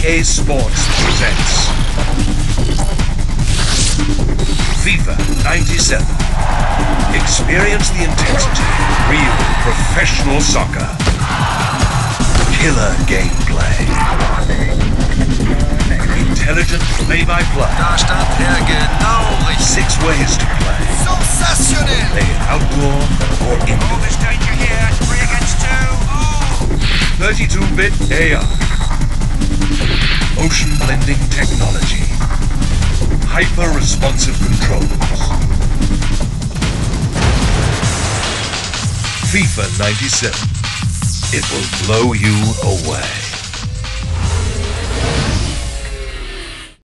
EA Sports presents FIFA 97. Experience the intensity of real professional soccer. Killer gameplay. Intelligent play-by-play. Da stand er genau richtig. 6 ways to play. Sensationell. Play it outdoor or indoor. This danger here. 3 against 2. Oh. 32-bit AI. Motion blending technology. Hyper-responsive controls. FIFA 97. It will blow you away.